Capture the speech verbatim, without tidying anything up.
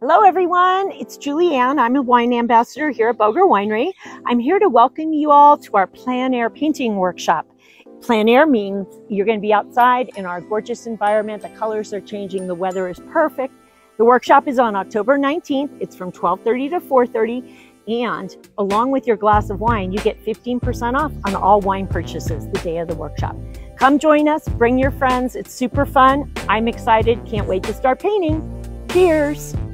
Hello everyone, it's Julian. I'm a wine ambassador here at Boeger Winery. I'm here to welcome you all to our plein air painting workshop. Plein air means you're going to be outside in our gorgeous environment. The colors are changing, the weather is perfect. The workshop is on October nineteenth. It's from twelve thirty to four thirty. And along with your glass of wine, you get fifteen percent off on all wine purchases the day of the workshop. Come join us, bring your friends. It's super fun. I'm excited. Can't wait to start painting. Cheers.